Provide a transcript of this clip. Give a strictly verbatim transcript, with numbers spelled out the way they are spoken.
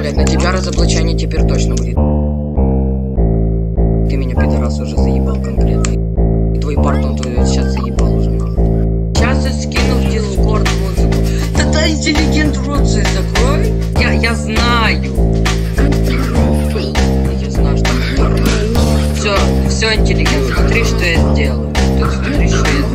Блять, на тебя разоблачение теперь точно будет. Ты меня, пидорас, уже заебал конкретно. И твой партнер твой сейчас заебал уже. Сейчас я скину в Дискорд музыку. Да да, интеллигент, рот свой закрой. Я, я знаю. Я знаю, что... Все, все, интеллигент, смотри, что я сделаю. Ты смотри, что я сделаю.